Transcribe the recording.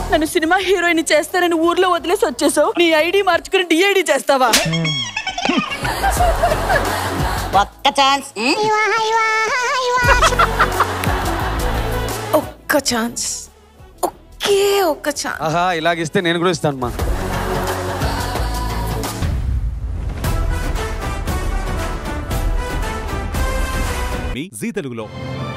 నన్ను cinema heroine చేస్తానని ఊర్లో వదిలేసి వచ్చేసావు. నీ ఐడి మార్చుకుని డిఐడి చేస్తావా? ఒక్క ఛాన్స్. ఒక్క ఛాన్స్, ఒకే ఒక్క ఛాన్స్. ఆహా, ఇలాగిస్తే నేను కూడా ఇస్తాను మా. జీ తెలుగులో